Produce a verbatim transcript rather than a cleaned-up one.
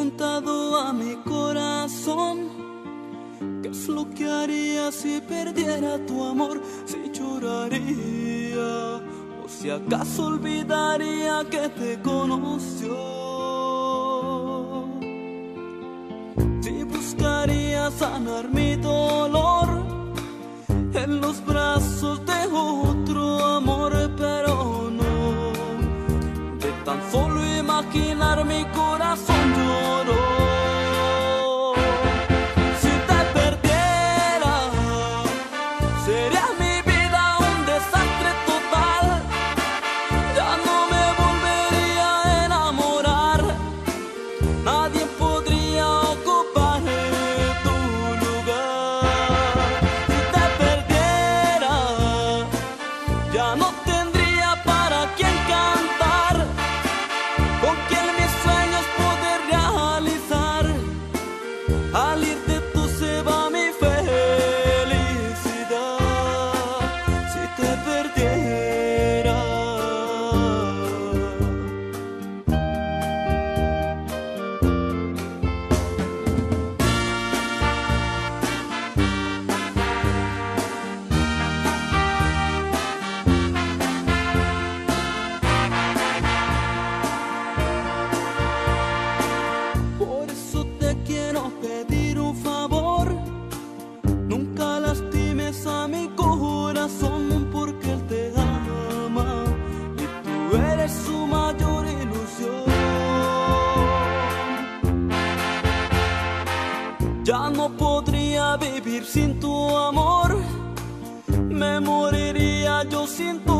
preguntado a mi corazón qué es lo que haría si perdiera tu amor, si lloraría o si acaso olvidaría que te conoció. Si buscaría sanar mi dolor en los brazos de otro amor, pero no, de tan solo imaginar mi corazón lloró. Si te perdiera, sería mi vida un desastre total. Ya no me volvería a enamorar, nadie podría ocupar tu lugar. Si te perdiera, ya no tendría para quién cantar, con quien mis sueños poder realizar. Al irte tú se va mi felicidad. Si te perdiera. Por eso te quiero pedir un favor, nunca lastimes a mi corazón, porque él te ama y tú eres su mayor ilusión. Ya no podría vivir sin tu amor, me moriría yo sin tu